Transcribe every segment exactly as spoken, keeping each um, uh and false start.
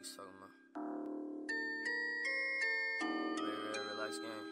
niggas talking about. Real, real, relax game.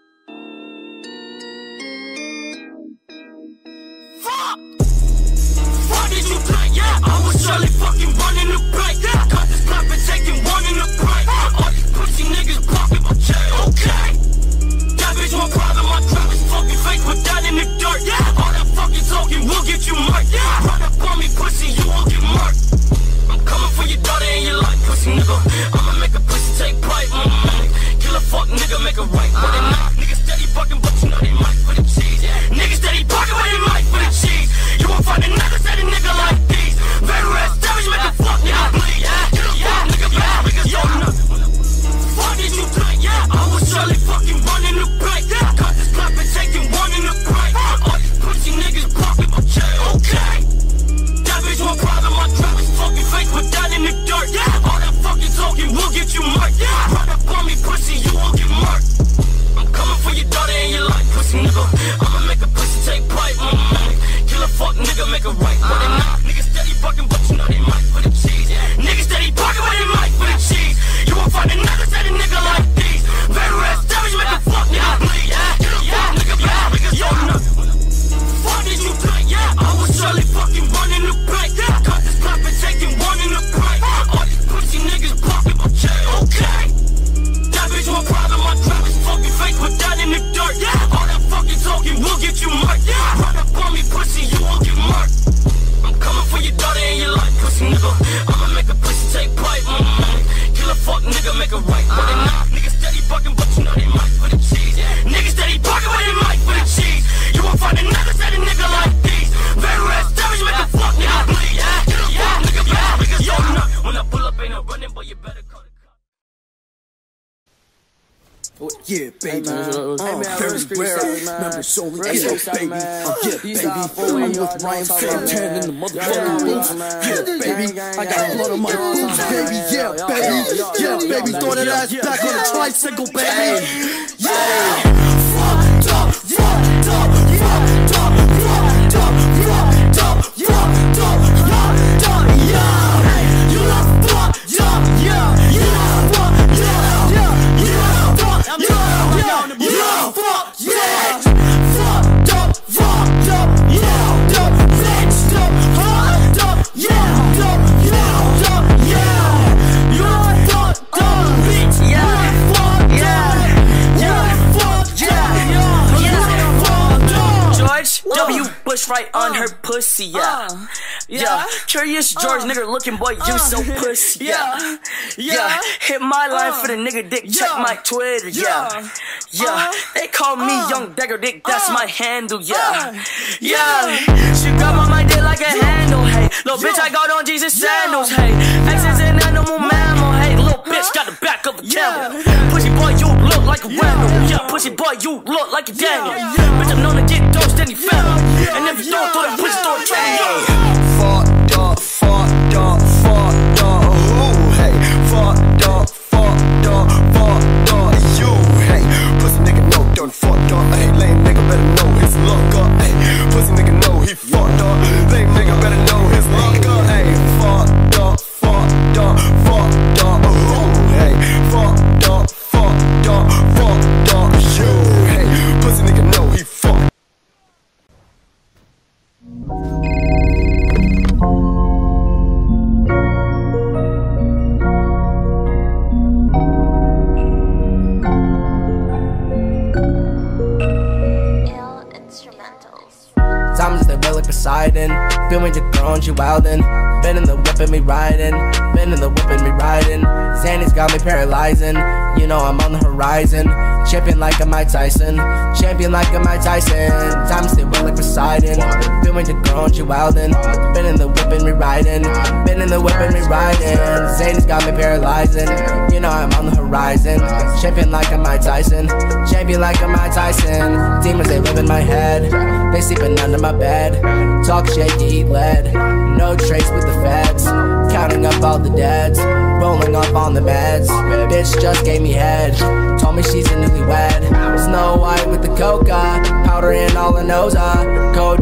Fuck! Why did you play? Yeah, I was surely fucking running the play. Yeah, got this clap and taking one in the break. All these pussy niggas blocking my chain. Okay. That bitch want problem, my trap is fucking fake, put that in the dirt. Yeah, all that fucking talking will get you murked. Yeah, run up on me, pussy, you won't get murked. I'm coming for your daughter and your life, pussy nigga. I'ma make a pussy take bite. Mm-hmm. Kill a fuck nigga, make a right, but they not. Niggas steady bucking, but you know they might for the cheese. Niggas steady bucking, but they might for the cheese. You won't find another steady nigga like these. Very rare damage, make a fuck nigga bleed. Kill a fuck nigga, bad niggas, yo, no. Why did you play? Yeah, I was surely fucking running the break. Yeah, got this clap and taking one in the break. All these pussy niggas blocking my chain. Okay. That bitch want problem, my trap is fucking fake, put that in the dirt. Yeah, all that fucking talking will get you murked. Yeah, run up on me, pussy, you won't get murked. I'm coming for your daughter and your life, pussy nigga. I'ma make a pussy take bite. Mm-hmm. Kill a fuck nigga, make a right, but they not. Niggas steady bucking, but you know they might for the cheese. Niggas steady bucking, but they might for the cheese. You won't find another steady nigga like these. Very rare damage, make a fuck nigga bleed. Kill a fuck nigga, bad niggas, yo, no. Why did you play? Yeah, I was surely fucking running the break. Yeah, got this clap and taking one in the break. All these pussy niggas blocking my chain. Okay. That bitch want problem, my trap is fucking fake, put that in the dirt. Yeah, all that fucking talking will get you murked. Yeah, run up on me, pussy, you won't get murked. I'm coming for your daughter and your life, pussy nigga. I'ma make a pussy take bite. Mm-hmm. Kill a fuck nigga, make a right, but they not. Niggas steady bucking, but you know they might for the cheese. Niggas steady bucking, but they might for the cheese. You won't find another steady nigga like these. Very rare damage, make a fuck nigga bleed. Kill a fuck nigga, bad niggas, yo, no. When I pull up, ain't no running, but you better call the cops. Oh, yeah, baby. Hey, man. Uh, Hey, man, very rare. Remember, so we get it, baby. Uh, yeah, baby. I'm with Ryan Fantana in the motherfucking booth. Yeah, baby. I got blood on my boots, baby. Yeah, baby. Yeah, baby. Throw that ass back on the tricycle, baby. Yeah. Fucked up, fucked up, fucked up, fucked up, fucked up, fucked up, fucked up, yeah. You love fucked up, yeah. You love fucked up, yeah. You love fucked up, yeah. You love fucked, yeah. Fucked up, fucked up, yeah. Fixed up, fucked up, yeah. Fucked up, yeah. You love fucked up, bitch, yeah. Fucked up, yeah. Fucked up, yeah. Fucked up. George W. Bush right on her pussy, yeah. Uh, Yeah, Curious George, uh, nigga looking boy, you uh, so pussy, yeah. yeah, Yeah, hit my line uh, for the nigga dick, check yeah, my Twitter, yeah. yeah, Yeah, uh, they call me uh, Young Dagger Dick, that's uh, my handle, yeah. uh, Yeah, yeah. she grab on my dick like a handle, hey. Little bitch, I got on Jesus sandals, hey. X is an animal mammal, hey. Little bitch got the back of a camel. Pussy boy, you look like a Randall. Yeah, pussy boy, you look like a Daniel. Bitch, I'm known to get those, then he found. And if you don't throw that pussy, throw a triangle. Fucked up, fucked up, fucked up, ooh, hey. Fucked up, fucked up, fucked up, you, hey. Pussy nigga know done fucked up, hey. Lame nigga better know his luck up, hey. Pussy nigga know he fucked up. Lame nigga better know his luck up, hey. Fucked up, fucked up, fucked up, ooh, hey. Fucked up, fucked up, fucked up, you, hey. Pussy nigga know he fucked. Times they well like Poseidon. Feel me to grown, you wildin'. Been in the whip and me riding. Been in the whip and me riding. Xanny's got me paralyzing. You know I'm on the horizon. Champion like a Mike Tyson. Champion like a Mike Tyson. Times they well like Poseidon. Feel me to grown, you wildin'. Been in the whip and me riding. Been in the whip and me riding. Xanny's got me paralyzing. You know I'm on the horizon. Champion like a Mike Tyson. Champion like a Mike Tyson. Demons they live in my head. They sleeping under my bed. Talk shit to eat lead. No trace with the feds. Counting up all the dads. Rolling up on the meds. Bitch just gave me head. Told me she's a newlywed. Snow White with the coca. Powder in all her nose. Codeine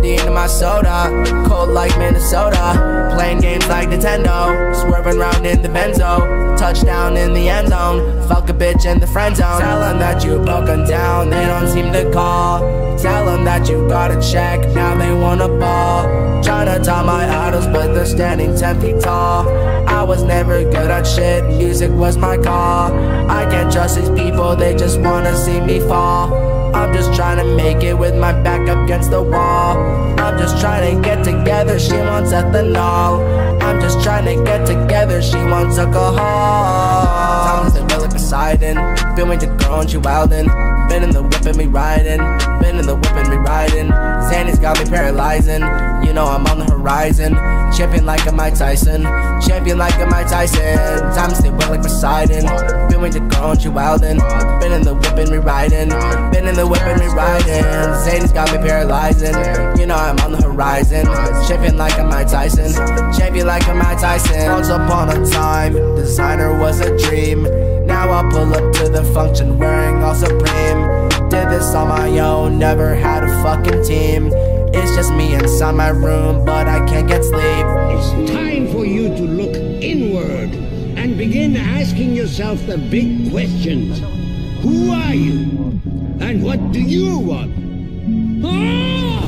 codeine in my soda, cold like Minnesota. Playing games like Nintendo, swerving round in the Benzo. Touchdown in the end zone, fuck a bitch in the friend zone. Tell them that you broken down, they don't seem to call. Tell them that you got a check, now they wanna ball. Tryna top my idols, but they're standing ten feet tall. I was never good at shit, music was my call. I can't trust these people, they just wanna see me fall. I'm just trying to make it with my back up against the wall. I'm just trying to get together, she wants ethanol. I'm just trying to get together, she wants alcohol. Times they feel like Poseidon, been with your girl and she wildin'. Been in the whip and me riding, been in the whip and me riding. Xanny's got me paralyzing, you know I'm on the horizon. Champion like a Mike Tyson, champion like a Mike Tyson. Times they wet like Poseidon, been with your girl and she wildin'. Been in the whip and me riding, been in the whip and me riding. Xanny's got me paralyzing, you know I'm on the horizon. Champion like a Mike Tyson, champion like a Mike Tyson. Once upon a time, designer was a dream. Now I pull up to the function wearing all Supreme. Did this on my own, never had a fucking team. It's just me inside my room, but I can't get sleep. It's time for you to look inward and begin asking yourself the big questions. Who are you? And what do you want? Ah!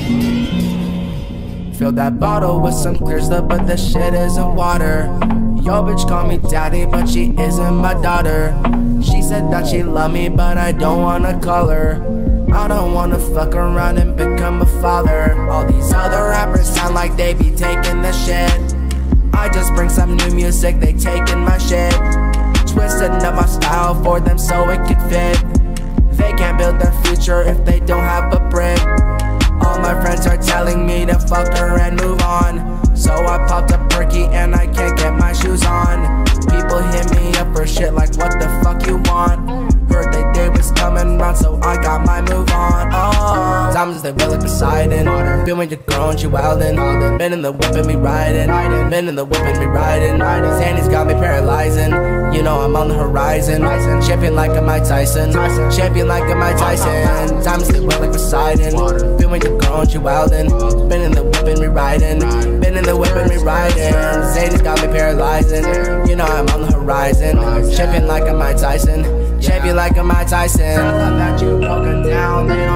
Fill that bottle with some clear stuff, but the shit isn't water. Yo bitch call me daddy, but she isn't my daughter. She said that she love me, but I don't wanna call her. I don't wanna fuck around and become a father. All these other rappers sound like they be taking the shit. I just bring some new music, they taking my shit. Twisting up my style for them so it can fit. They can't build their future if they don't have a brick. All my friends are telling me to fuck her and move on. So I popped a perky and I can't get my shoes on. People hit me up for shit like what the fuck you want. Heard that day was coming round, so I got my move on. Oh, times they feel like Poseidon, been with your girl and she wildin'. Been in the whip and me riding, been in the whip and me riding. Xanny's got me paralyzing, you know I'm on the horizon. Champion like a Mike Tyson, champion like a Mike Tyson. Times they feel like Poseidon, been with your girl and she wildin'. Been in the whip and me riding, been in the whip and me riding. Xanny's got me paralyzing, you know I'm on the horizon. Champion like a Mike Tyson, champion like a Mike Tyson. Tell them that you broken down, they don't